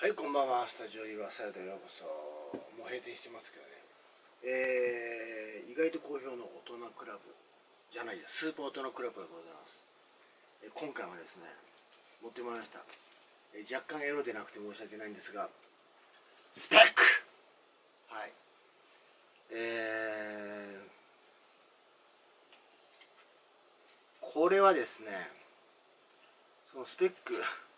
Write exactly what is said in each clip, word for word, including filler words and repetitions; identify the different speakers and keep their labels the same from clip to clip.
Speaker 1: はい、こんばんは。スタジオ岩佐へようこそ。もう閉店してますけどね。えー、意外と好評の大人クラブじゃないや、スーパー大人クラブでございます。えー今回はですね、持ってまいりました。えー若干エロでなくて申し訳ないんですが、スペック。はい。えー、これはですね、そのスペック、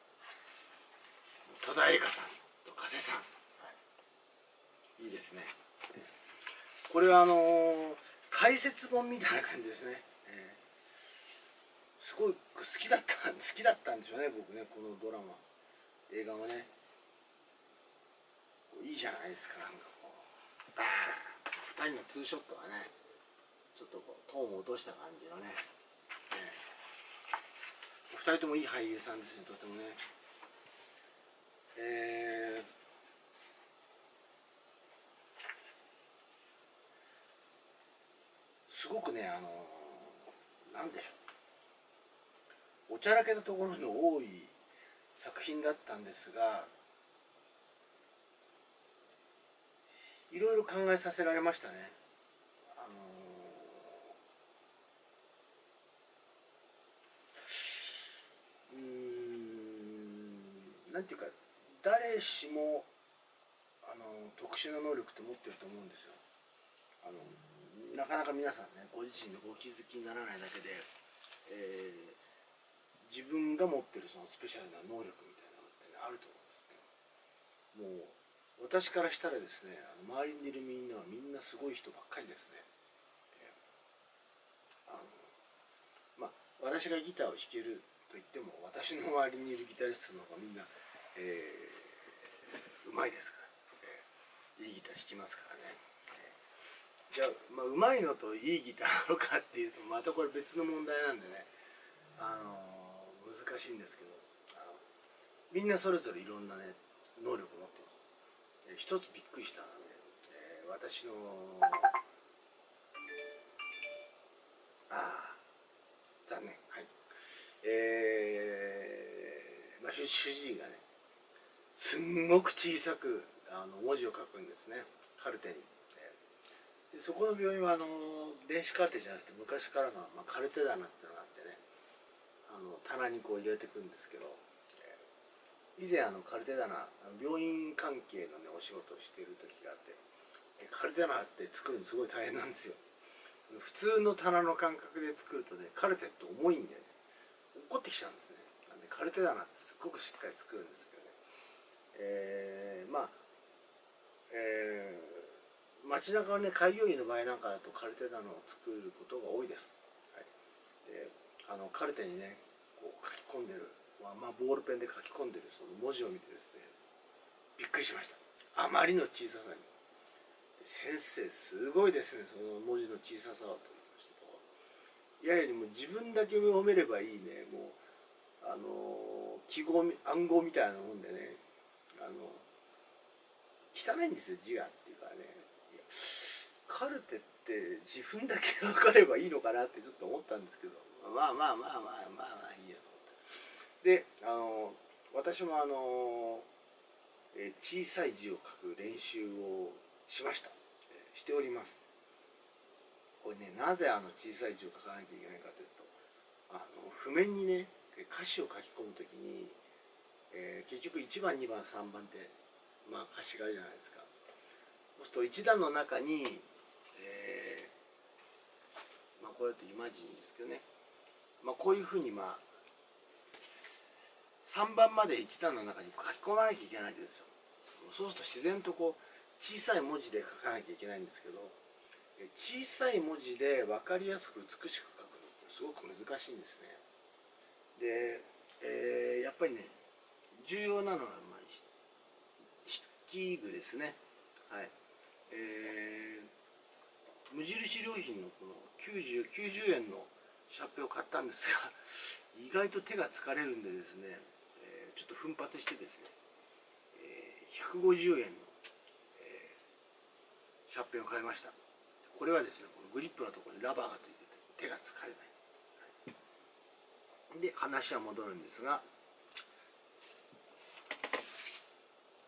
Speaker 1: 戸田恵梨香さんと加瀬さん。はい、いいですね。これはあのー解説本みたいな感じですね。えーすごい好きだった好きだったんでしょうね、僕ね、このドラマ映画もね。いいじゃないですか。なんかこうバーンふたりのツーショットがね、ちょっとこうトーンを落とした感じのね、えー、ふたりともいい俳優さんですね、とてもね。えーすごくね、あのーなんでしょう、おちゃらけたところの多い作品だったんですが、いろいろ考えさせられましたね。あのー、うーんなんていうか、誰しもあの特殊な能力って持ってると思うんですよ。あのなかなか皆さんね、ご自身でご気づきにならないだけで、えー自分が持ってるそのスペシャルな能力みたいなのってね、あると思うんですね。もう私からしたらですね、あの周りにいるみんなはみんなすごい人ばっかりですね。あのまあ私がギターを弾けると言っても、私の周りにいるギタリストの方がみんな、えー、うまいですから、えーいいギター弾きますからね。じゃあ、まあ、うまいのといいギターなのかっていうとまたこれ別の問題なんでね、あのー難しいんですけど、あのみんなそれぞれいろんなね能力を持ってます。えー一つびっくりしたのはね、えー私のああ残念、はい、えーまあ、主主治医がね、すんごく小さくあの文字を書くんですね、カルテに。でそこの病院はあの電子カルテじゃなくて昔からの、まあ、カルテ棚っていうのがあってね、あの棚にこう入れていくんですけど、以前あのカルテ棚、病院関係のねお仕事をしている時があって、カルテ棚って作るのすごい大変なんですよ。普通の棚の感覚で作るとね、カルテって重いんでね、落っこってきちゃうんですね。なんでカルテ棚ってすっごくしっかり作るんですけどね、えー、まあ、えー、街中のね開業医の場合なんかだとカルテ棚を作ることが多いです。はい、であのカルテにねこう書き込んでる、まあ、まあボールペンで書き込んでるその文字を見てですね、びっくりしました。あまりの小ささに。先生すごいですね、その文字の小ささはと言ってましたと。いやいや、もう自分だけ読めればいいね、もうあの記号暗号みたいなもんでね、あの汚いんですよ字がっていうかね。いやカルテって自分だけ分かればいいのかなってちょっと思ったんですけど、まあまあまあまあまあまあいいやと思って。であの私もあのえ小さい字を書く練習をしました、えしております。これね、なぜあの小さい字を書かなきゃいけないかというと、あの譜面にね歌詞を書き込むときに、えー結局いちばんにばんさんばんってまあ歌詞があるじゃないですか。そうするといち段の中に、えーまあこれだとイマジンですけどね、まあ、こういうふうにまあさんばんまでいち段の中に書き込まなきゃいけないんですよ。そうすると自然とこう小さい文字で書かなきゃいけないんですけど、小さい文字で分かりやすく美しく書くのってすごく難しいんですね。で、えーやっぱりね重要なのは、まあ、筆記具ですね。はい、えー無印良品のこのきゅうじゅう、きゅうじゅうえんのシャーペンを買ったんですが意外と手が疲れるんでですね、えーちょっと奮発してですね、えーひゃくごじゅうえんの、えーシャーペンを買いました。これはですね、このグリップのところにラバーがついてて手が疲れない。で話は戻るんですが、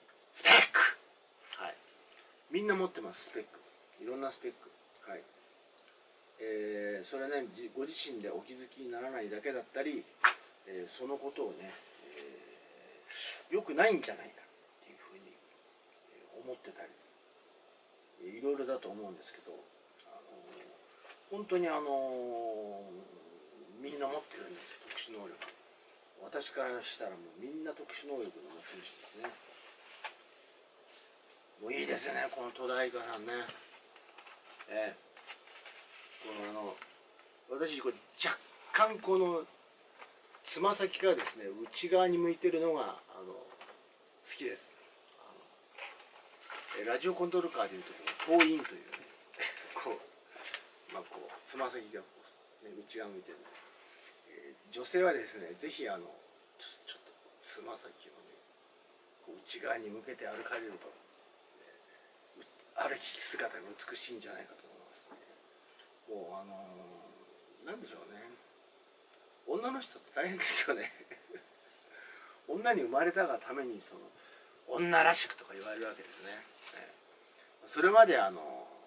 Speaker 1: みんな持ってます。スペック、いろんなスペック。はい。えー、それね、ご自身でお気づきにならないだけだったり、えー、そのことをね、えー、よくないんじゃないかっていうふうに思ってたり、いろいろだと思うんですけど、あの本当にあのみんな持ってるんですよ、特殊能力。私からしたらもうみんな特殊能力の持ち主ですね。もういいですね、この戸田愛香さんね。ええ、このあの私これ若干このつま先がですね内側に向いてるのがあの好きです。あのラジオコントロールカーでいうとこうインというねこうまあこうつま先がこう、ね、内側向いてる、えー、女性はですねぜひあのちょちょっとつま先をねこう内側に向けて歩かれると、ね、歩き姿が美しいんじゃないかと思いますね。もうあのー、なんでしょうね、女の人って大変ですよね女に生まれたがためにその女らしくとか言われるわけですね。それまであの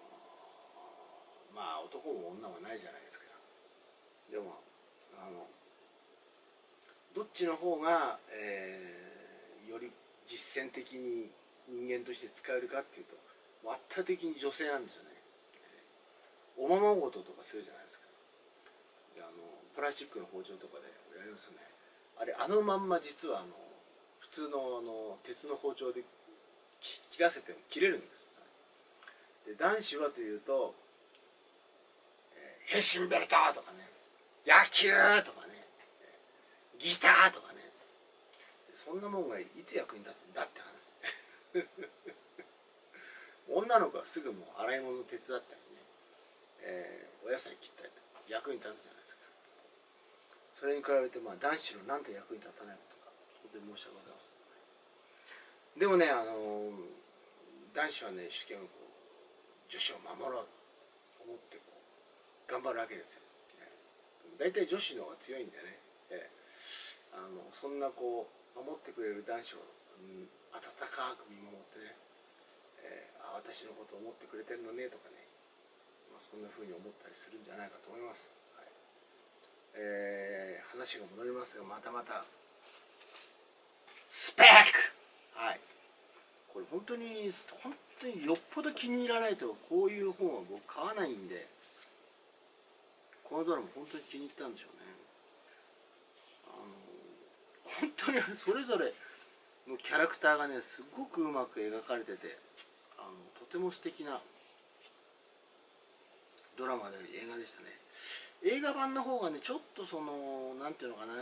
Speaker 1: まあ男も女もないじゃないですか。でもあのどっちの方が、えー、より実践的に人間として使えるかっていうと圧倒的に女性なんですよね。おままごととかするじゃないですか。であのプラスチックの包丁とかでやりますよね。あれあのまんま実はあの普通のあの鉄の包丁で切らせても切れるんです。で男子はというと、えー、変身ベルトとかね、野球とかね、ギターとかね、そんなもんがいつ役に立つんだって話女の子はすぐもう洗い物手伝ったりね、えー、お野菜切ったりとか役に立つじゃないですか。それに比べてまあ男子のなんて役に立たないことか本当に申し訳ございません。でもねあのー、男子はね一生懸命こう女子を守ろうと思ってこう頑張るわけですよ。大体女子の方が強いんでね、えー、あのそんなこう守ってくれる男子を、うん、温かく見守ってね、えー、あ私のことを思ってくれてるのねとかね、まあ、そんな風に思ったりするんじゃないかと思います。はい、えー、話が戻りますがまたまたスペック、はい、これ本当に本当によっぽど気に入らないとこういう本は僕買わないんで、このドラマ本当に気に入ったんでしょうね。あの本当にそれぞれのキャラクターがねすごくうまく描かれてて、あのとても素敵なドラマで映画でしたね。映画版の方がねちょっとそのなんていうのかな、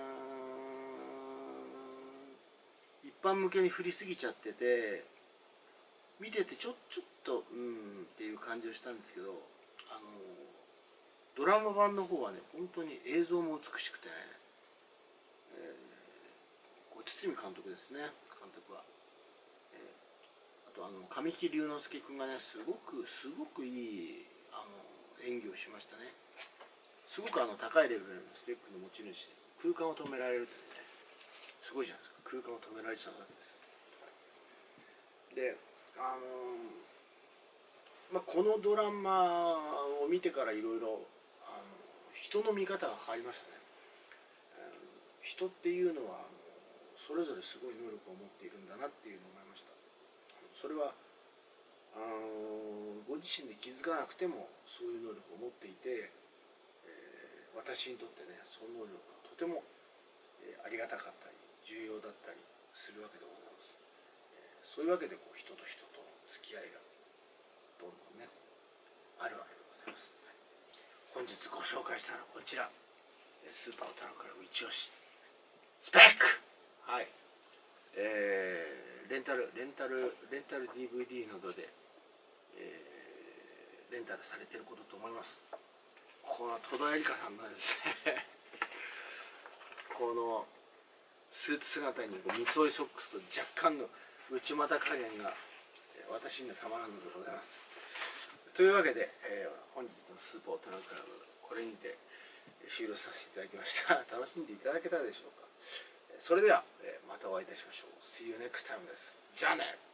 Speaker 1: 一般向けに振りすぎちゃってて見ててちょちょっとうんっていう感じをしたんですけど、あのドラマ版の方はね本当に映像も美しくてね、えー、こう堤監督ですね、監督は、えー、あとあの神木隆之介君がねすごくすごくいいあの演技をしましたね。すごくあの高いレベルのスペックの持ち主で空間を止められるというねすごいじゃないですか。空間を止められちゃうわけですよ。であのまあ、このドラマを見てからいろいろ人の見方が変わりましたね。人っていうのはそれぞれすごい能力を持っているんだなっていうのを思いました。それはあのご自身で気づかなくてもそういう能力を持っていて、えー、私にとってねその能力がとても、えー、ありがたかったり重要だったりするわけでございます。えー、そういうわけでこう人と人との付き合いがどんどんねあるわけでございます。本日ご紹介したのはこちら、スーパーオタのからイチオシスペック、はい、えー、レンタルレンタルレンタル ディーブイディー などで、えー、レンタルされていることと思います。この戸田恵梨香さんのですねこのスーツ姿にこう三つ折りソックスと若干の内股加減が私にはたまらんのでございます。というわけで、えー、本日のスーパーオタナクラブこれにて終了させていただきました。楽しんでいただけたでしょうか。それでは、えー、またお会いいたしましょう。See you next time です。じゃあね。